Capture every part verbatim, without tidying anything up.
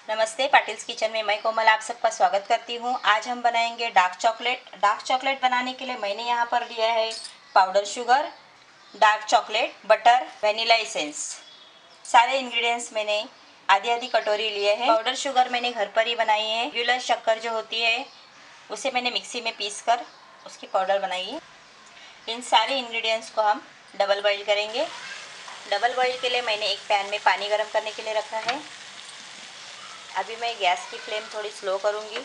नमस्ते, पाटिल्स किचन में मैं कोमल आप सबका स्वागत करती हूँ। आज हम बनाएंगे डार्क चॉकलेट। डार्क चॉकलेट बनाने के लिए मैंने यहाँ पर लिया है powder sugar, dark chocolate, butter, vanilla essence. सारे इंग्रेडिएंट्स मैंने आधी आधी कटोरी लिए हैं। पाउडर शुगर मैंने घर पर ही बनाई है। रेगुलर शक्कर जो होती है उसे मैंने मिक्सी में पीस कर उसकी पाउडर बनाई है। इन सारे इंग्रेडिएंट्स को हम डबल बॉईल करेंगे। डबल बॉईल के लिए मैंने एक पैन में पानी गर्म करने के लिए रखा है। अभी मैं गैस की फ्लेम थोड़ी स्लो करूँगी।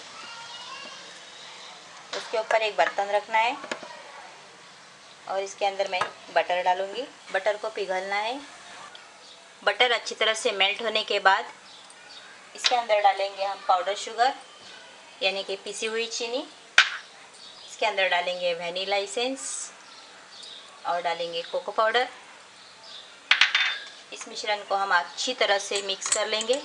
उसके ऊपर एक बर्तन रखना है और इसके अंदर मैं बटर डालूँगी। बटर को पिघलना है। बटर अच्छी तरह से मेल्ट होने के बाद इसके अंदर डालेंगे हम पाउडर शुगर यानी कि पिसी हुई चीनी। इसके अंदर डालेंगे वनीला एसेंस और डालेंगे कोको पाउडर। इस मिश्रण को हम अच्छी तरह से मिक्स कर लेंगे।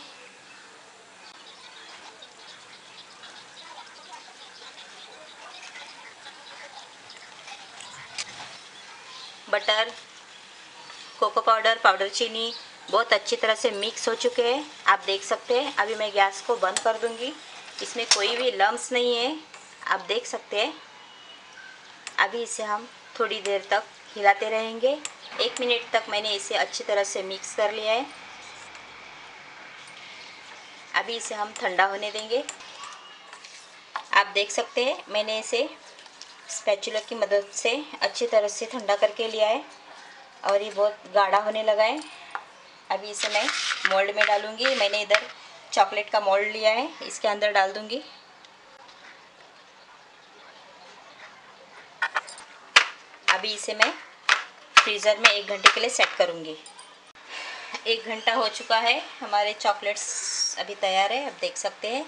बटर, कोको पाउडर, पाउडर चीनी बहुत अच्छी तरह से मिक्स हो चुके हैं। आप देख सकते हैं। अभी मैं गैस को बंद कर दूंगी। इसमें कोई भी लम्स नहीं है, आप देख सकते हैं। अभी इसे हम थोड़ी देर तक हिलाते रहेंगे। एक मिनट तक मैंने इसे अच्छी तरह से मिक्स कर लिया है। अभी इसे हम ठंडा होने देंगे। आप देख सकते हैं मैंने इसे स्पैचुला की मदद से अच्छी तरह से ठंडा करके लिया है और ये बहुत गाढ़ा होने लगा है। अभी इसे मैं मोल्ड में डालूंगी। मैंने इधर चॉकलेट का मोल्ड लिया है, इसके अंदर डाल दूंगी। अभी इसे मैं फ्रीज़र में एक घंटे के लिए सेट करूंगी। एक घंटा हो चुका है। हमारे चॉकलेट्स अभी तैयार है, आप देख सकते हैं।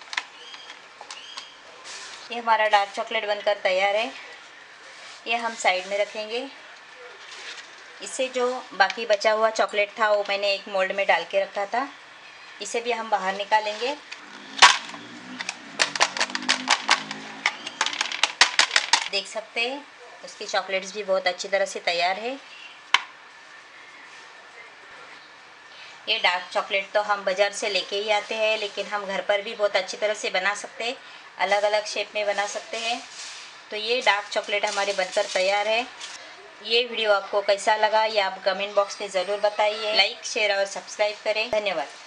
ये हमारा डार्क चॉकलेट बनकर तैयार है। ये हम साइड में रखेंगे। इससे जो बाकी बचा हुआ चॉकलेट था वो मैंने एक मोल्ड में डाल के रखा था, इसे भी हम बाहर निकालेंगे। देख सकते हैं उसकी चॉकलेट्स भी बहुत अच्छी तरह से तैयार है। ये डार्क चॉकलेट तो हम बाज़ार से लेके ही आते हैं, लेकिन हम घर पर भी बहुत अच्छी तरह से बना सकते हैं। अलग अलग शेप में बना सकते हैं। तो ये डार्क चॉकलेट हमारे बनकर तैयार है। ये वीडियो आपको कैसा लगा ये आप कमेंट बॉक्स में ज़रूर बताइए। लाइक, शेयर और सब्सक्राइब करें। धन्यवाद।